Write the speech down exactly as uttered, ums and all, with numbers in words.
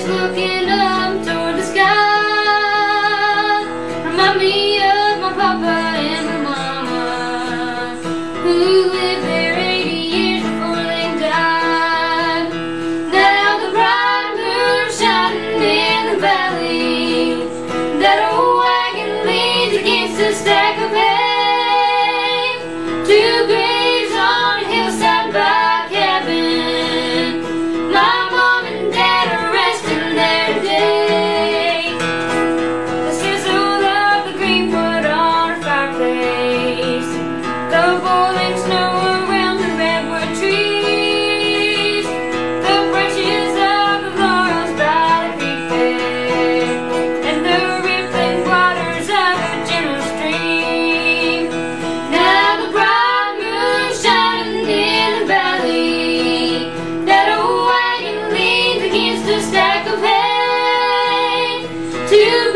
always looking up toward the sky. Remind me of my papa and my mama, who lived there eighty years before they died. Now the bright moon shining in the valley, that old wagon leans against a stack of hay. Two graves on a hillside by a cabin, my mom and dad are resting there today. The sizzle of the green wood on our fireplace, the boiling snow around the redwood trees, the branches of the laurels by the creek bed, and the rippling waters of a gentle stream. Now the bright moon shining in the valley, that old wagon leans against a stack of hay. Two